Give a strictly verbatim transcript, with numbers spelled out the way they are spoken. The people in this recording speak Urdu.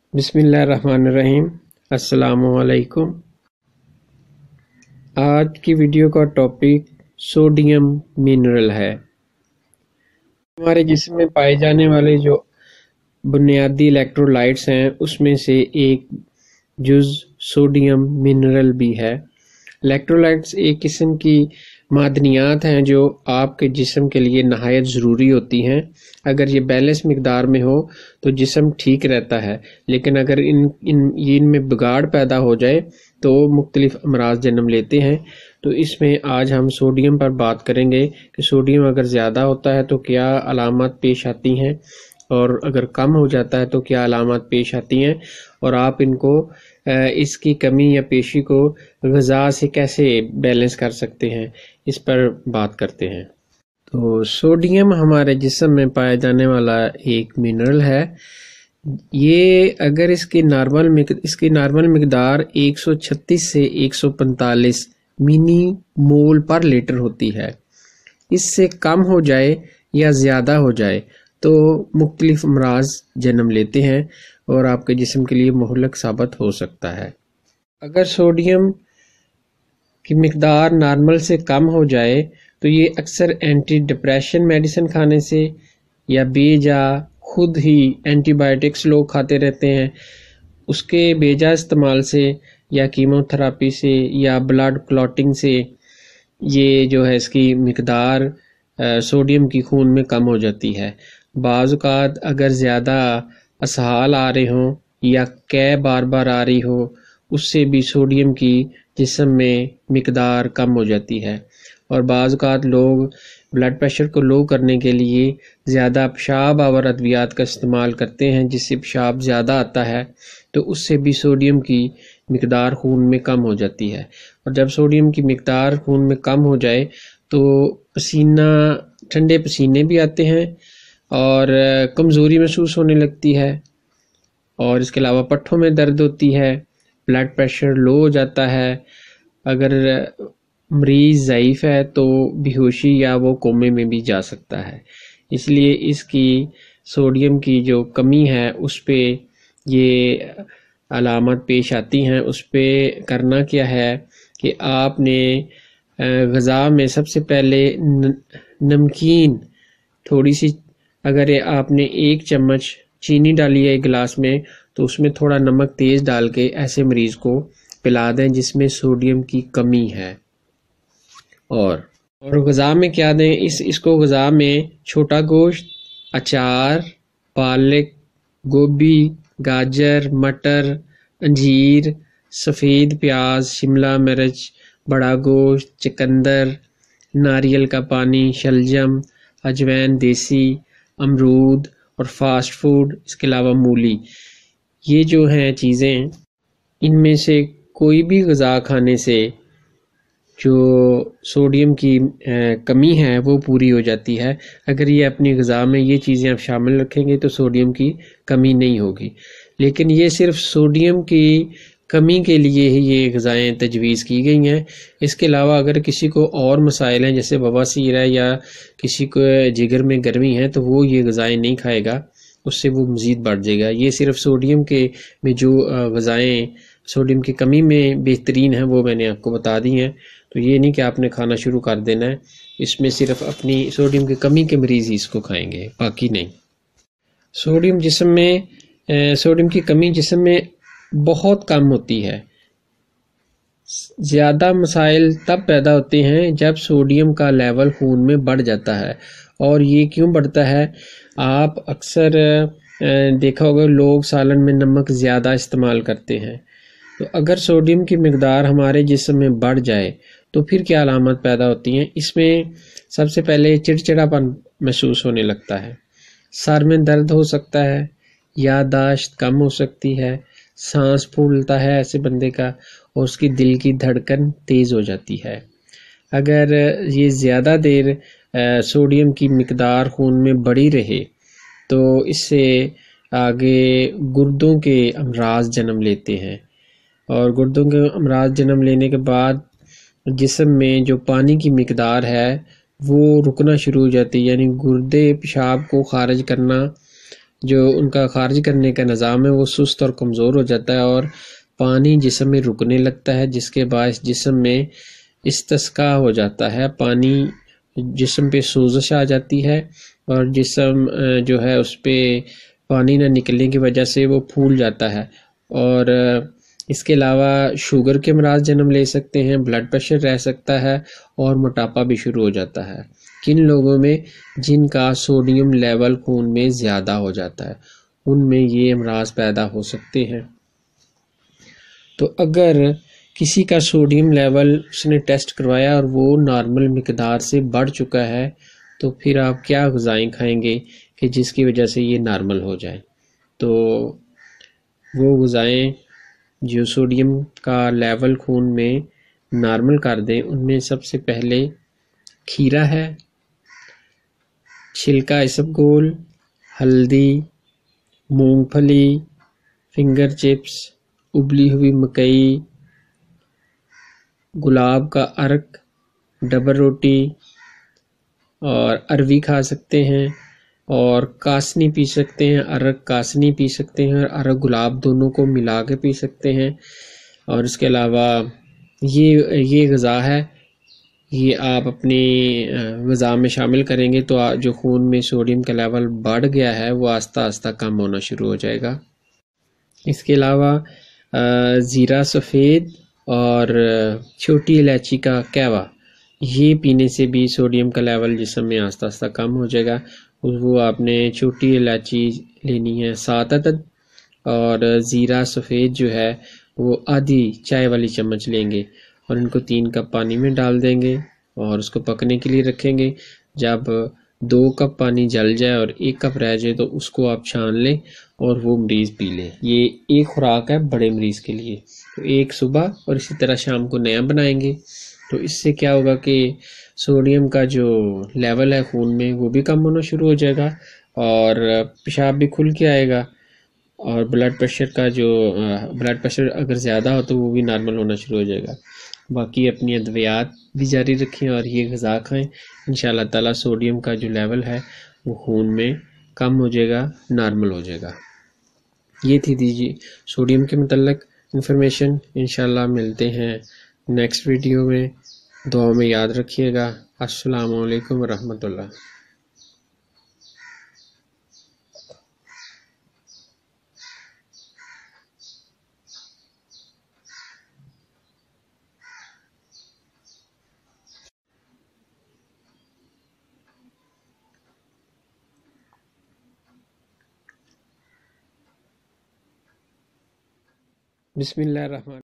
بسم اللہ الرحمن الرحیم۔ السلام علیکم۔ آج کی ویڈیو کا ٹاپک سوڈیم منرل ہے۔ ہمارے جسم میں پائے جانے والے جو بنیادی الیکٹرولائٹس ہیں اس میں سے ایک جز سوڈیم منرل بھی ہے۔ الیکٹرولائٹس ایک قسم کی معدنیات ہیں جو آپ کے جسم کے لیے نہایت ضروری ہوتی ہیں۔ اگر یہ بیلنس مقدار میں ہو تو جسم ٹھیک رہتا ہے، لیکن اگر ان ان ان میں بگاڑ پیدا ہو جائے تو مختلف امراض جنم لیتے ہیں۔ تو اس میں آج ہم سوڈیم پر بات کریں گے کہ سوڈیم اگر زیادہ ہوتا ہے تو کیا علامات پیش آتی ہیں، اور اگر کم ہو جاتا ہے تو کیا علامات پیش آتی ہیں، اور آپ ان کو اس کی کمی یا پیشی کو غذا سے کیسے بیلنس کر سکتے ہیں، اس پر بات کرتے ہیں۔ تو سوڈیم ہمارے جسم میں پایا جانے والا ایک منرل ہے۔ یہ اگر اس کی نارمل اس کی نارمل مقدار ایک سو چھتیس سے ایک سو پینتالیس ملی مول پر لیٹر ہوتی ہے۔ اس سے کم ہو جائے یا زیادہ ہو جائے تو مختلف امراض جنم لیتے ہیں اور آپ کے جسم کے لیے مہلک ثابت ہو سکتا ہے۔ اگر سوڈیم کی مقدار نارمل سے کم ہو جائے تو یہ اکثر اینٹی ڈپریشن میڈیسن کھانے سے یا بے جا خود ہی اینٹی بائیوٹکس لوگ کھاتے رہتے ہیں، اس کے بے جا استعمال سے یا کیمو تھراپی سے یا بلڈ کلوٹنگ سے یہ جو ہے اس کی مقدار سوڈیم کی خون میں کم ہو جاتی ہے۔ بعض اوقات اگر زیادہ اسہال آ رہے ہوں یا قے بار بار آ رہی ہو، اس سے بھی سوڈیم کی جسم میں مقدار کم ہو جاتی ہے۔ اور بعض اوقات لوگ بلڈ پریشر کو لو کرنے کے لیے زیادہ پیشاب آور ادویات کا استعمال کرتے ہیں، جس سے پیشاب زیادہ آتا ہے، تو اس سے بھی سوڈیم کی مقدار خون میں کم ہو جاتی ہے۔ اور جب سوڈیم کی مقدار خون میں کم ہو جائے تو پسینہ ٹھنڈے پسینے بھی آتے ہیں اور کمزوری محسوس ہونے لگتی ہے، اور اس کے علاوہ پٹھوں میں درد ہوتی ہے، بلڈ پریشر لو ہو جاتا ہے۔ اگر مریض ضعیف ہے تو بے ہوشی یا وہ کومے میں بھی جا سکتا ہے۔ اس لیے اس کی سوڈیم کی جو کمی ہے اس پہ یہ علامات پیش آتی ہیں۔ اس پہ کرنا کیا ہے کہ آپ نے غذا میں سب سے پہلے نمکین تھوڑی سی، اگر آپ نے ایک چمچ چینی ڈالی ہے ایک گلاس میں تو اس میں تھوڑا نمک تیز ڈال کے ایسے مریض کو پلا دیں جس میں سوڈیم کی کمی ہے۔ اور اور غذا میں کیا دیں، اس اس کو غذا میں چھوٹا گوشت، اچار، پالک، گوبھی، گاجر، مٹر، انجیر، سفید پیاز، شملہ مرچ، بڑا گوشت، چقندر، ناریل کا پانی، شلجم، اجوین دیسی، امرود اور فاسٹ فوڈ، اس کے علاوہ مولی، یہ جو ہیں چیزیں، ان میں سے کوئی بھی غذا کھانے سے جو سوڈیم کی کمی ہے وہ پوری ہو جاتی ہے۔ اگر یہ اپنی غذا میں یہ چیزیں آپ شامل رکھیں گے تو سوڈیم کی کمی نہیں ہوگی، لیکن یہ صرف سوڈیم کی کمی کے لیے ہی یہ غذائیں تجویز کی گئی ہیں۔ اس کے علاوہ اگر کسی کو اور مسائل ہیں جیسے بواسیر ہے یا کسی کو جگر میں گرمی ہے تو وہ یہ غذائیں نہیں کھائے گا، اس سے وہ مزید بڑھ جائے گا۔ یہ صرف سوڈیم کے میں جو غذائیں سوڈیم کی کمی میں بہترین ہیں وہ میں نے آپ کو بتا دی ہیں۔ تو یہ نہیں کہ آپ نے کھانا شروع کر دینا ہے، اس میں صرف اپنی سوڈیم کی کمی کے مریض ہی اس کو کھائیں گے، باقی نہیں۔ سوڈیم جسم میں سوڈیم کی کمی جسم میں بہت کم ہوتی ہے۔ زیادہ مسائل تب پیدا ہوتے ہیں جب سوڈیم کا لیول خون میں بڑھ جاتا ہے۔ اور یہ کیوں بڑھتا ہے؟ آپ اکثر دیکھا ہوگا لوگ سالن میں نمک زیادہ استعمال کرتے ہیں، تو اگر سوڈیم کی مقدار ہمارے جسم میں بڑھ جائے تو پھر کیا علامات پیدا ہوتی ہیں؟ اس میں سب سے پہلے چڑچڑاپن محسوس ہونے لگتا ہے، سر میں درد ہو سکتا ہے، یادداشت کم ہو سکتی ہے، سانس پھولتا ہے ایسے بندے کا، اور اس کی دل کی دھڑکن تیز ہو جاتی ہے۔ اگر یہ زیادہ دیر سوڈیم کی مقدار خون میں بڑھی رہے تو اس سے آگے گردوں کے امراض جنم لیتے ہیں، اور گردوں کے امراض جنم لینے کے بعد جسم میں جو پانی کی مقدار ہے وہ رکنا شروع ہو جاتی ہے، یعنی گردے پیشاب کو خارج کرنا جو ان کا خارج کرنے کا نظام ہے وہ سست اور کمزور ہو جاتا ہے، اور پانی جسم میں رکنے لگتا ہے، جس کے باعث جسم میں استسقاء ہو جاتا ہے، پانی جسم پہ سوزش آ جاتی ہے، اور جسم جو ہے اس پہ پانی نہ نکلنے کی وجہ سے وہ پھول جاتا ہے، اور اس کے علاوہ شوگر کے امراض جنم لے سکتے ہیں، بلڈ پریشر رہ سکتا ہے، اور موٹاپا بھی شروع ہو جاتا ہے کن لوگوں میں جن کا سوڈیم لیول خون میں زیادہ ہو جاتا ہے، ان میں یہ امراض پیدا ہو سکتے ہیں۔ تو اگر کسی کا سوڈیم لیول اس نے ٹیسٹ کروایا اور وہ نارمل مقدار سے بڑھ چکا ہے، تو پھر آپ کیا غذائیں کھائیں گے کہ جس کی وجہ سے یہ نارمل ہو جائے؟ تو وہ غذائیں جو سوڈیم کا لیول خون میں نارمل کر دیں، ان میں سب سے پہلے کھیرا ہے، چھلکا اسبگول، ہلدی، مونگ پھلی، فنگر چپس، ابلی ہوئی مکئی، گلاب کا عرق، ڈبل روٹی، اور اروی کھا سکتے ہیں، اور کاسنی پی سکتے ہیں، عرق کاسنی پی سکتے ہیں، اور عرق گلاب دونوں کو ملا کے پی سکتے ہیں۔ اور اس کے علاوہ یہ یہ غذا ہے، یہ آپ اپنی غذا میں شامل کریں گے تو جو خون میں سوڈیم کا لیول بڑھ گیا ہے وہ آہستہ آہستہ کم ہونا شروع ہو جائے گا۔ اس کے علاوہ زیرہ سفید اور چھوٹی الائچی کا قہوہ، یہ پینے سے بھی سوڈیم کا لیول جسم میں آہستہ آہستہ کم ہو جائے گا۔ وہ آپ نے چھوٹی الائچی لینی ہے سات عدد، اور زیرہ سفید جو ہے وہ آدھی چائے والی چمچ لیں گے، اور ان کو تین کپ پانی میں ڈال دیں گے اور اس کو پکنے کے لیے رکھیں گے۔ جب دو کپ پانی جل جائے اور ایک کپ رہ جائے تو اس کو آپ چھان لیں اور وہ مریض پی لیں۔ یہ ایک خوراک ہے بڑے مریض کے لیے، تو ایک صبح اور اسی طرح شام کو نیا بنائیں گے، تو اس سے کیا ہوگا کہ سوڈیم کا جو لیول ہے خون میں وہ بھی کم ہونا شروع ہو جائے گا، اور پیشاب بھی کھل کے آئے گا، اور بلڈ پریشر کا جو بلڈ پریشر اگر زیادہ ہو تو وہ بھی نارمل ہونا شروع ہو جائے گا۔ باقی اپنی ادویات بھی جاری رکھیں اور یہ غذا کھائیں، انشاءاللہ تعالیٰ سوڈیم کا جو لیول ہے وہ خون میں کم ہو جائے گا، نارمل ہو جائے گا۔ یہ تھی دیجیے سوڈیم کے متعلق انفارمیشن۔ انشاءاللہ ملتے ہیں نیکسٹ ویڈیو میں، دعاؤں میں یاد رکھیے گا۔ السلام علیکم ورحمۃ اللہ۔ بسم اللہ الرحمن